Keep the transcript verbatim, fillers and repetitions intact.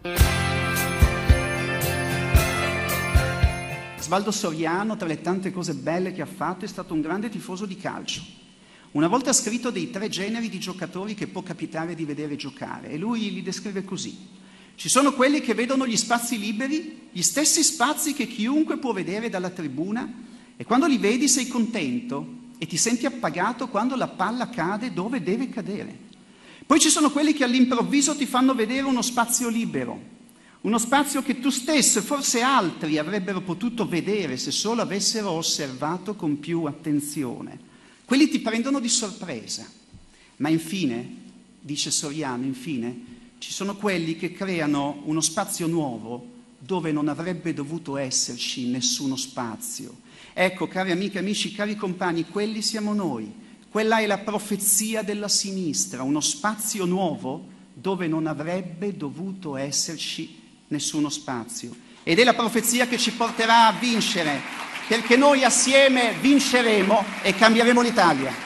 Osvaldo Soriano, tra le tante cose belle che ha fatto, è stato un grande tifoso di calcio. Una volta ha scritto dei tre generi di giocatori che può capitare di vedere giocare e lui li descrive così. Ci sono quelli che vedono gli spazi liberi, gli stessi spazi che chiunque può vedere dalla tribuna, e quando li vedi sei contento e ti senti appagato quando la palla cade dove deve cadere. Poi ci sono quelli che all'improvviso ti fanno vedere uno spazio libero, uno spazio che tu stesso e forse altri avrebbero potuto vedere se solo avessero osservato con più attenzione. Quelli ti prendono di sorpresa. Ma infine, dice Soriano, infine, ci sono quelli che creano uno spazio nuovo dove non avrebbe dovuto esserci nessuno spazio. Ecco, cari amiche e amici, cari compagni, quelli siamo noi. Quella è la profezia della sinistra, uno spazio nuovo dove non avrebbe dovuto esserci nessuno spazio. Ed è la profezia che ci porterà a vincere, perché noi assieme vinceremo e cambieremo l'Italia.